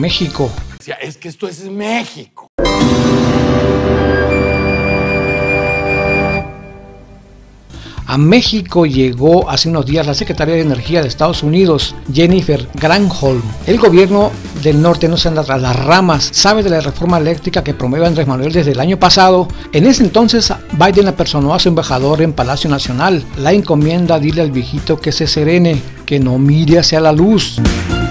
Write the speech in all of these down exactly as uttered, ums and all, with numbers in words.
México. Es que esto es México. A México llegó hace unos días la secretaria de Energía de Estados Unidos, Jennifer Granholm. El gobierno del norte no se anda tras las ramas, sabe de la reforma eléctrica que promueve Andrés Manuel desde el año pasado. En ese entonces, Biden la personó a su embajador en Palacio Nacional. La encomienda dile al viejito que se serene, que no mire hacia la luz.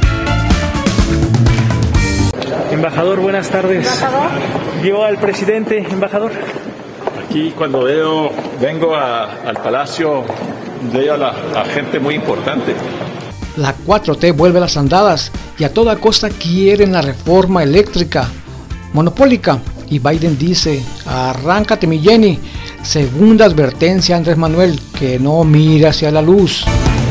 Embajador, buenas tardes. ¿Embajador? ¿Vio al presidente, embajador? Aquí cuando veo, vengo a, al Palacio, veo a, la, a gente muy importante. La cuatro T vuelve a las andadas y a toda costa quieren la reforma eléctrica monopólica. Y Biden dice, arráncate mi Jenny. Segunda advertencia a Andrés Manuel, que no mire hacia la luz.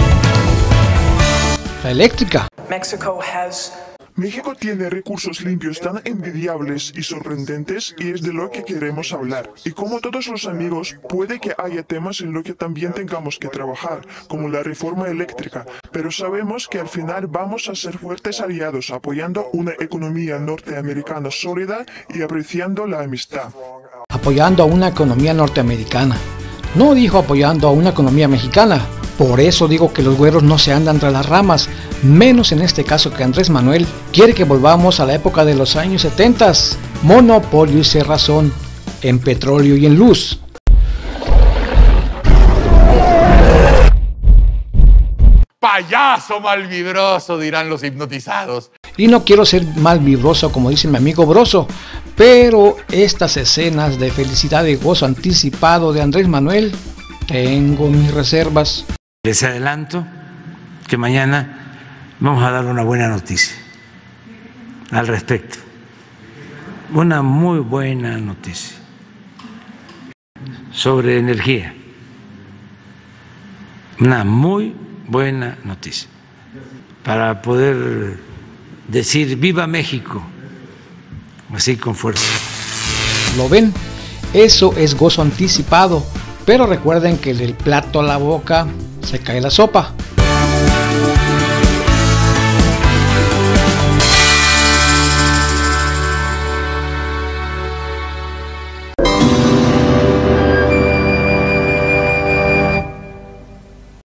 La eléctrica. Mexico has México tiene recursos limpios tan envidiables y sorprendentes y es de lo que queremos hablar. Y como todos los amigos, puede que haya temas en los que también tengamos que trabajar, como la reforma eléctrica, pero sabemos que al final vamos a ser fuertes aliados apoyando una economía norteamericana sólida y apreciando la amistad. Apoyando a una economía norteamericana. No dijo apoyando a una economía mexicana. Por eso digo que los güeros no se andan tras las ramas, menos en este caso que Andrés Manuel quiere que volvamos a la época de los años setenta, monopolio y cerrazón en petróleo y en luz. Payaso malvibroso, dirán los hipnotizados. Y no quiero ser mal vibroso como dice mi amigo Broso, pero estas escenas de felicidad y gozo anticipado de Andrés Manuel, tengo mis reservas. Les adelanto que mañana vamos a dar una buena noticia al respecto. Una muy buena noticia sobre energía. Una muy buena noticia para poder decir viva México, así con fuerza. ¿Lo ven? Eso es gozo anticipado, pero recuerden que del plato a la boca se cae la sopa.